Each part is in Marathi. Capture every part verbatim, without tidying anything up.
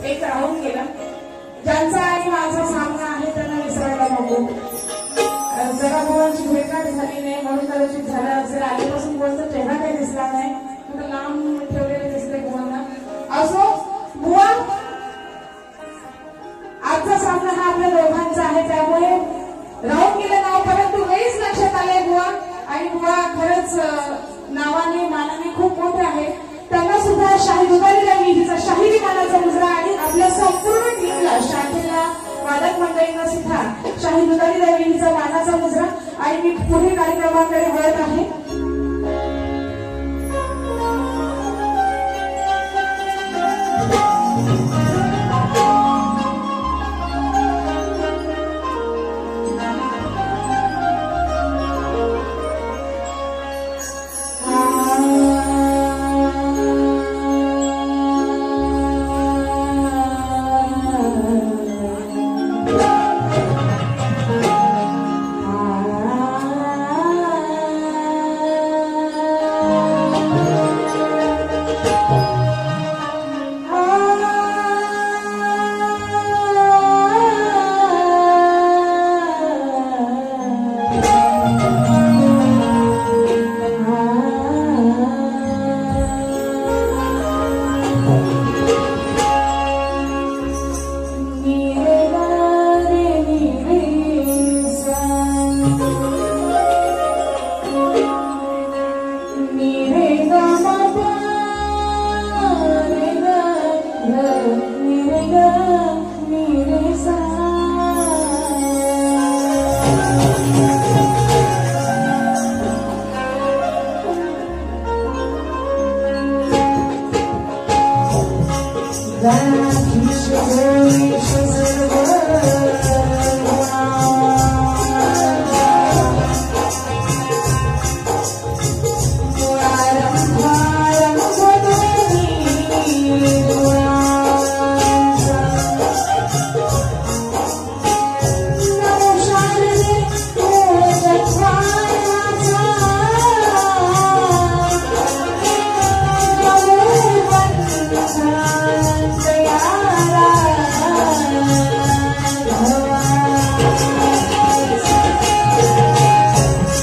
एक राहून गेला, ज्यांचा आणि माझा सामना आहे त्यांना विसरायला नको. जरा बुवांची भेटगाठ झाली नाही म्हणून कदाचित झालं असेल. आधीपासून बुवांचा चेहरा काही दिसला नाही, थोडं लांब ठेवलेले दिसले बुवांना. असो बुवा, आजचा सामना हा आपल्या दोघांचा आहे, त्यामुळे राहून गेलं नाव परंतु वेळीच लक्षात आले बुवा. आणि बुवा खरंच नावाने मानाने खूप मोठे आहे. त्यांना सुद्धा शाही दुधारी द्यावी हिचा शाहिरी मानाचा मुजरा आणि आपल्या संपूर्ण टीमला शाखेला वादक मंडळींना सुद्धा शाही दुधारी द्यावी हिचा मानाचा मुजरा. आणि मी पुढे कार्यक्रमाकडे वळत आहे.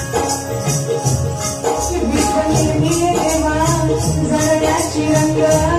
Yeah.